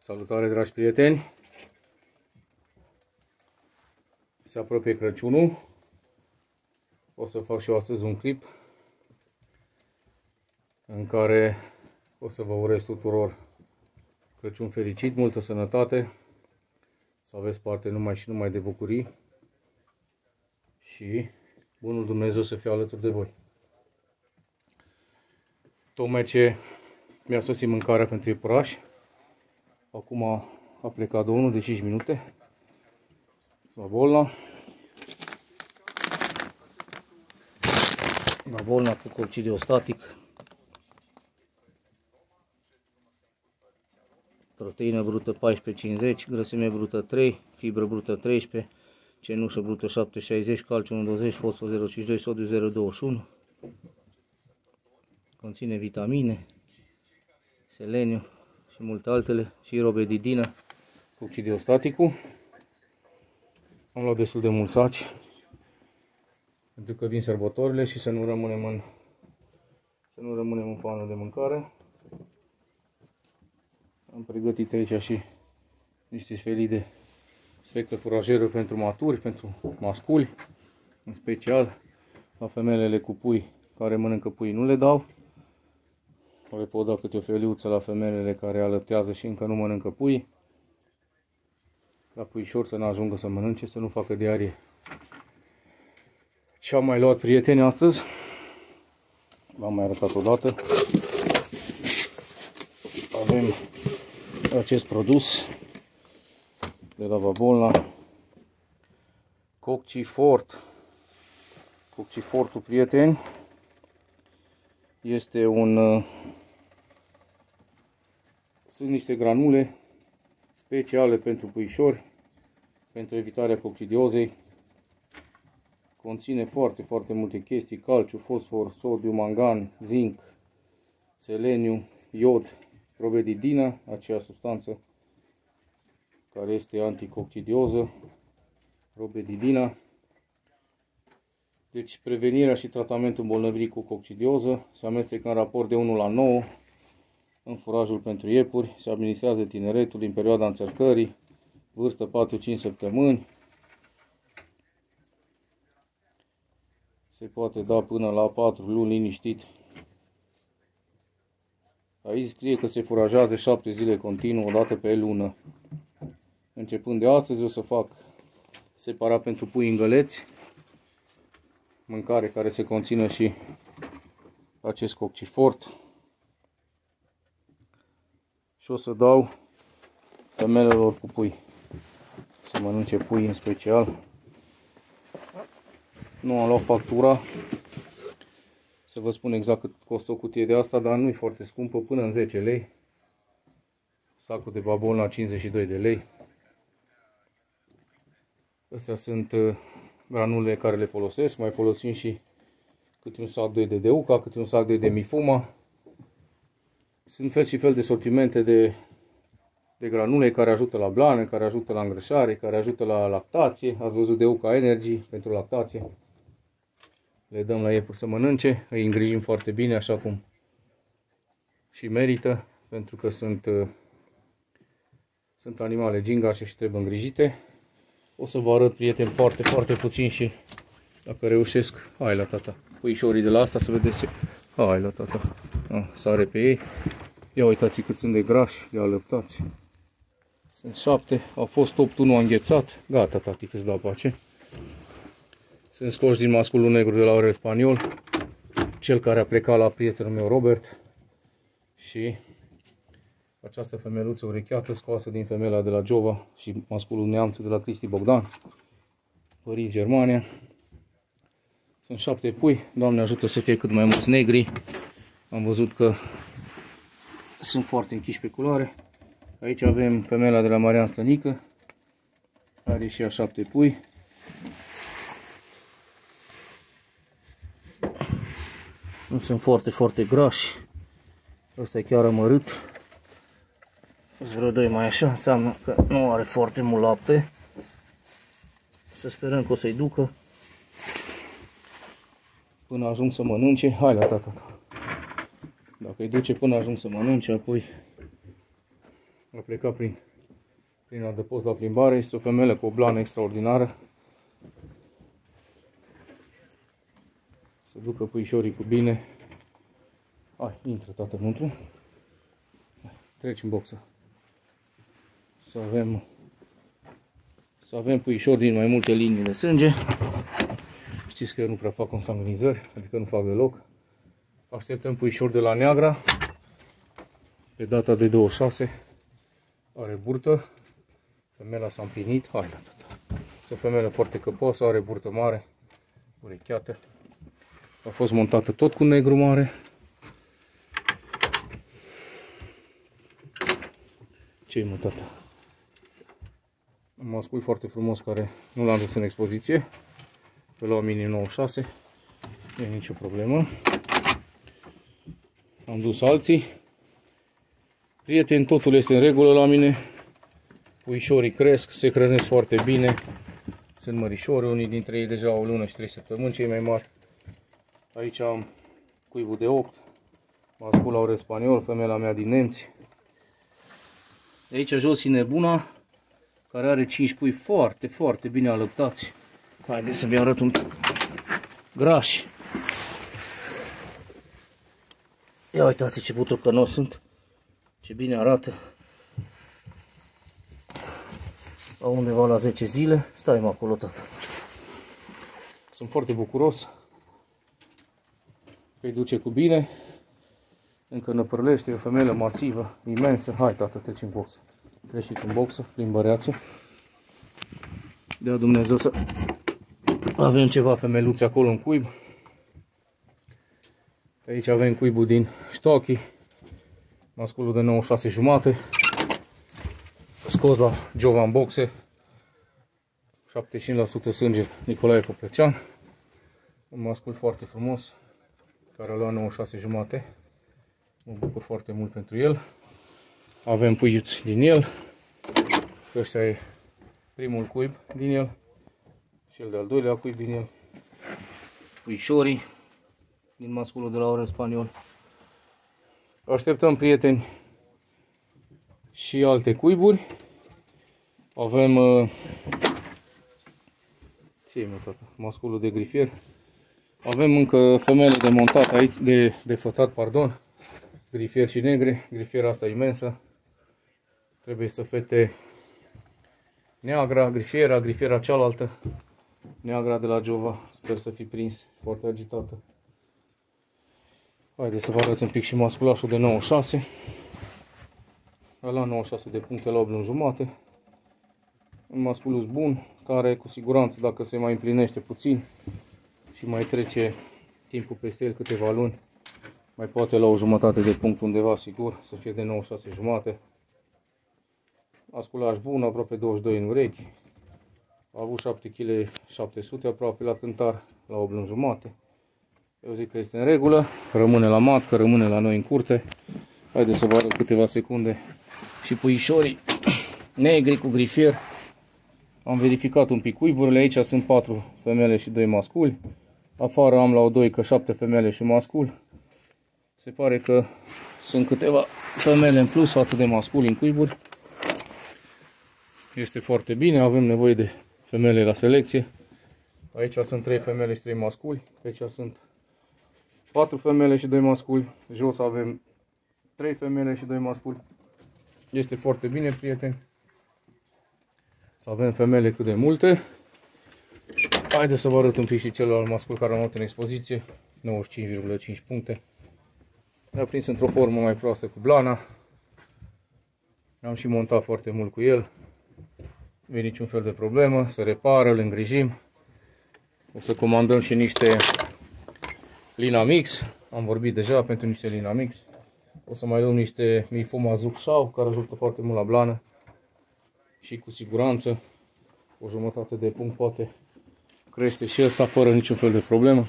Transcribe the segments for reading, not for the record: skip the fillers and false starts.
Salutare, dragi prieteni! Se apropie Crăciunul. O să fac și eu astăzi un clip în care o să vă urez tuturor Crăciun fericit, multă sănătate, să aveți parte numai de bucurii și bunul Dumnezeu să fie alături de voi. Tocmai ce mi-a sosit mâncarea pentru iepuraș. Acum a plecat unul de 5 minute la bolna. La bolna cu coccidiostatic. Proteină brută 14,50, grăsime brută 3, fibră brută 13, cenușă brută 7,60, calciu 1,20, fosfor 0,52, sodiu 0,21. Conține vitamine, seleniu și multe altele și robedidină, coccidiostaticul. Am luat destul de mulți saci pentru că vin sărbătorile și să nu rămânem în pană de mâncare. Am pregătit aici și niște felii de sfeclă furajeră pentru maturi, pentru masculi, în special la femelele cu pui care mănâncă pui nu le dau. Le pot da câte o feliuță la femelele care alăptează și încă nu mănâncă pui. La puișor să nu ajungă să mănânce, să nu facă diarie. Ce am mai luat, prieteni, astăzi? V-am mai arătat odată. Avem acest produs de la Vabolna, Coccifort. Coccifortul, prieteni, este sunt niște granule speciale pentru puișori, pentru evitarea coccidiozei. Conține foarte multe chestii: calciu, fosfor, sodiu, mangan, zinc, seleniu, iod, robedidină, acea substanță care este anticoccidioză, robedidina. Deci prevenirea și tratamentul îmbolnăvirii cu coccidioză se amestecă în raport de 1:9 în furajul pentru iepuri, se administrează tineretul în perioada înțărcării, vârstă 4-5 săptămâni. Se poate da până la 4 luni liniștit. Aici scrie că se furajează 7 zile continuu, o dată pe lună. Începând de astăzi o să fac separat pentru pui îngăleți, mâncare care se conțină și acest coccifort. Și o să dau femelelor cu pui, să mănânce pui în special. Nu am luat factura să vă spun exact cât costă o cutie de asta, dar nu e foarte scumpă, până în 10 lei. Sacul de Vabolna 52 de lei. Astea sunt granulele care le folosesc. Mai folosim și câte un sac 2 de Deuca, câte un sac 2 de Mifuma. Sunt fel și fel de sortimente de granule care ajută la blană, care ajută la îngrășare, care ajută la lactație. Ați văzut Deuca Energy pentru lactație. Le dăm la iepuri să mănânce, îi îngrijim foarte bine, așa cum și merită, pentru că sunt animale gingașe și trebuie îngrijite. O să vă arăt, prieteni, foarte puțin și dacă reușesc, hai la tata, puișorii de la asta, să vedeți ce, hai la tata, sare pe ei. Ia uitați cât sunt de grași, de alăptați. Sunt 7, au fost 8, unul a înghețat, gata tati, că-ți dau pace. Sunt scoși din masculul negru de la Orel Spaniol, cel care a plecat la prietenul meu Robert, și această femeluță urecheată scoasă din femela de la Giova și masculul neamț de la Cristi Bogdan, Părinți Germania. Sunt 7 pui, Doamne ajută să fie cât mai mulți negri. Am văzut că sunt foarte închiși pe culoare. Aici avem femela de la Marian Stănică, are și a 7 pui. Nu sunt foarte grași. Ăsta e chiar amărât. Sunt vreo 2 mai așa, înseamnă că nu are foarte mult lapte. Să sperăm că o să-i ducă până ajung să mănânce. Hai la tata. Dacă îi duce până ajung să mănânce, apoi A plecat prin adăpost la plimbare. Este o femelă cu o blană extraordinară. Să ducă puișorii cu bine. Hai, intră tată înăuntru. Treci în boxă. Să avem puișori din mai multe linii de sânge. Știți că eu nu prea fac consanguinizări, adică nu fac deloc. Așteptăm puișori de la Neagra. Pe data de 26 are burtă. Femela s-a împlinit. Hai la tata. Este o femelă foarte căpoasă, are burtă mare, urecheată. A fost montată tot cu negru mare. Ce-i mă, tata? Un mascul foarte frumos care nu l-am dus în expoziție. Pe la minim 96. Nu e nicio problemă. Am dus alții. Prieteni, totul este în regulă la mine. Puișorii cresc, se hrănesc foarte bine. Sunt mărișori, unii dintre ei deja au o lună și 3 săptămâni, cei mai mari. Aici am cuibul de 8. Mascul aurel spaniol, femela mea din Nemți. De aici jos e nebuna, care are 5 pui foarte, foarte bine alăptați. Haideți să vi arăt un pic. Grași. Ia uitați ce butucănos sunt. Ce bine arată. Au undeva la 10 zile. Stai-mă acolo, tată. Sunt foarte bucuros că îi duce cu bine. Încă năpărlește, e o femelă masivă, imensă. Hai, tată, treci în boxă. Treci în boxă, plimbăreață. Dea Dumnezeu să avem ceva femeluțe acolo în cuib. Aici avem cuibul din Stochi. Masculul de 96 jumate. Scos la Giovan Boxe. 75% sânge Nicolae Poplecean. Un mascul foarte frumos, care a luat 96 jumate. Mă bucur foarte mult pentru el. Avem puiuți din el. Ăsta e primul cuib din el. Cel de-al doilea cuib din el. Puișorii din masculul de la Aurel Spaniol. Așteptăm, prieteni, și alte cuiburi. Avem masculul de grifier. Avem încă femele de montat aici, de fătat, pardon. Grifier și negre. Grifiera asta imensă. Trebuie să fete Neagra, grifiera cealaltă. Neagra de la Giova. Sper să fi prins. Foarte agitată. Haideți să vă arăt un pic și masculașul de 96. La 96 de puncte la 8 luni jumate. Un masculus bun, care cu siguranță, dacă se mai împlinește puțin și mai trece timpul peste el câteva luni, mai poate la o jumătate de punct undeva, sigur, să fie de 96 jumate. Masculaș bun, aproape 22 în urechi. A avut 7 kg 700 aproape la cântar, la 8 luni jumate. Eu zic că este în regulă, rămâne la matcă, rămâne la noi în curte. Haideți să vă arăt câteva secunde și puișorii negri cu grifier. Am verificat un pic cuiburile, aici sunt 4 femele și 2 masculi. Afară am la o doică 7 femele și mascul. Se pare că sunt câteva femele în plus față de masculi în cuiburi. Este foarte bine, avem nevoie de femele la selecție. Aici sunt 3 femele și 3 masculi. Aici sunt 4 femele și 2 masculi. Jos avem 3 femele și 2 masculi. Este foarte bine, prieteni, să avem femele cât de multe. Haideți să vă arăt un pic și celălalt mascul care am avut în expoziție. 95,5 puncte. Ne-a prins într-o formă mai proastă cu blana. Am și montat foarte mult cu el. Nu e niciun fel de problemă. Se repară, îl îngrijim. O să comandăm și niște Linamix. Am vorbit deja pentru niște Linamix. O să mai luăm niște Mifoma Zuc Shao, care ajută foarte mult la blană. Și cu siguranță o jumătate de punct poate crește și ăsta fără niciun fel de problemă.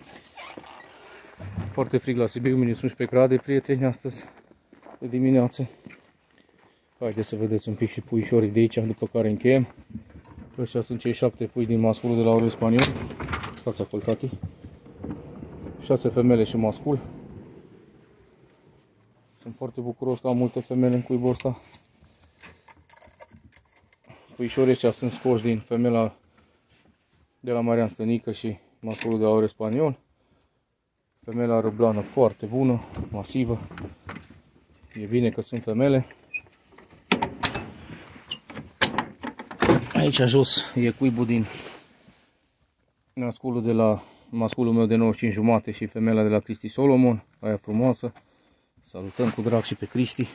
Foarte frig la Sibiu, minus 11 grade, prieteni, astăzi de dimineață. Haideți să vedeți un pic și puișorii de aici, după care încheiem. Ăștia sunt cei 7 pui din masculul de la Aurel Spaniol. Stați acolo, tati. 6 femele și mascul. Sunt foarte bucuros că am multe femele în cuibul ăsta. Puișorii ăștia sunt scoși din femela de la Marian Stănică și masculul de aur spaniol. Femela râblană foarte bună, masivă. E bine că sunt femele. Aici jos e cuibul din masculul de la masculul meu de 95 jumate și femela de la Cristi Solomon, aia frumoasă. Salutăm cu drag și pe Cristi.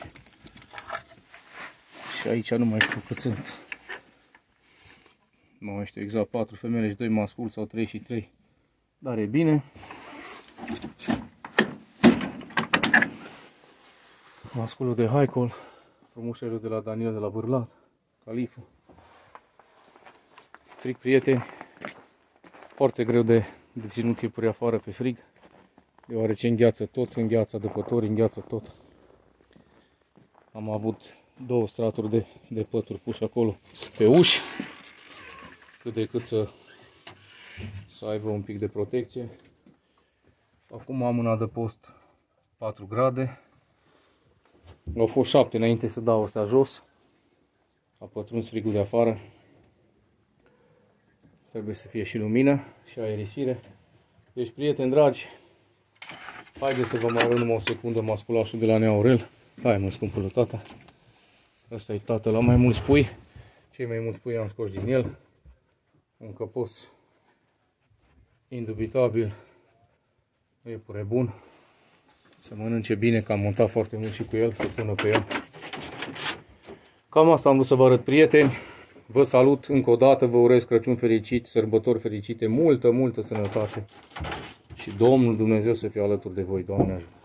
Și aici nu mai știu cât sunt. Nu mai știu exact, 4 femele și 2 masculi sau 3 și 3. Dar e bine. Masculul de Haicol, frumușelul de la Daniel de la Bârlat, Califul. Frig, prieteni, foarte greu de ținut iepuri afară pe frig, deoarece îngheață tot, îngheață adăpători, îngheață tot. Am avut 2 straturi de pături puse acolo pe uși, cât de cât să aibă un pic de protecție. Acum am un adăpost 4 grade. Au fost 7 înainte să dau astea jos. A pătruns frigul de afară. Trebuie să fie și lumină și aerisire. Deci, prieteni dragi, haideți să vă mai arăt numai o secundă masculașul de la Nea Aurel. Hai mă, scumpul tata. Asta e tată la mai mulți pui. Cei mai mulți pui am scos din el. Un căpos indubitabil. Iepure bun. Să mănânce bine, că am montat foarte mult și cu el, să pună pe el. Cam asta am vrut să vă arăt, prieteni. Vă salut încă o dată, vă urez Crăciun fericit, sărbători fericite, multă, multă sănătate. Și Domnul Dumnezeu să fie alături de voi, Doamne ajută!